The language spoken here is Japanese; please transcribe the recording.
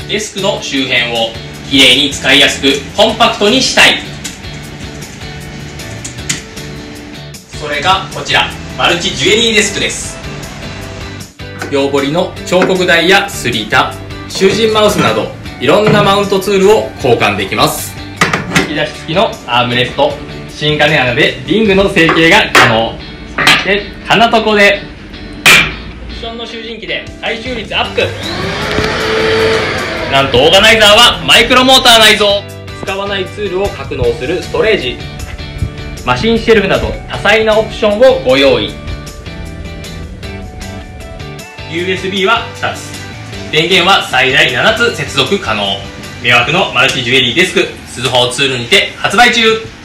デスクの周辺をきれいに使いやすくコンパクトにしたい。それがこちら、マルチジュエリーデスクです。両彫りの彫刻台やスリータ、囚人マウスなどいろんなマウントツールを交換できます。引き出し付きのアームレスト、新金穴でリングの成形が可能。そして金床でクッションの集塵機で回収率アップ。なんとオーガナイザーはマイクロモーター内蔵。使わないツールを格納するストレージ、マシンシェルフなど多彩なオプションをご用意。 USB は2つ、電源は最大7つ接続可能。魅惑のマルチジュエリーデスク、鈴穂ツールにて発売中。